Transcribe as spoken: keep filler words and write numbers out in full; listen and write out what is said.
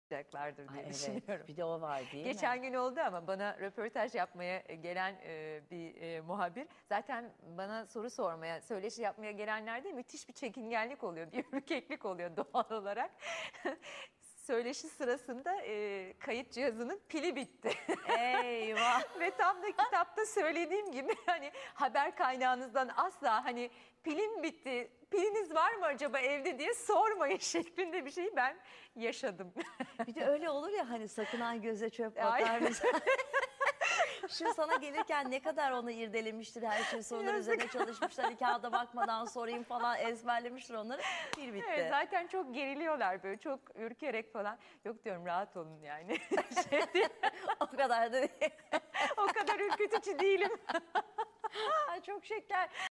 yapacaklardır Ay, diye evet. düşünüyorum. Bir de o var değil mi? Geçen gün oldu ama bana röportaj yapmaya gelen e, bir e, muhabir zaten bana soru sormaya, söyleşi yapmaya gelenlerde müthiş bir çekingenlik oluyor, bir ürkeklik oluyor doğal olarak. Söyleşi sırasında e, kayıt cihazının pili bitti. Eyvah. Ve tam da kitapta söylediğim gibi hani haber kaynağınızdan asla hani pilim bitti, piliniz var mı acaba evde diye sormayın şeklinde bir şeyi ben yaşadım. Bir de öyle olur ya hani sakınan göze çöp Ay. batar mesela. Şu sana gelirken ne kadar onu irdelemiştir, her şey sorular Yazık. üzerine çalışmışlar. Hani kağıda bakmadan sorayım falan ezberlemiştir onları. Bir bitti. Evet, zaten çok geriliyorlar böyle çok ürkerek falan. Yok diyorum rahat olun yani. Şey değil, O kadar da değil. o kadar ürkütücü değilim. Ay, çok şeker.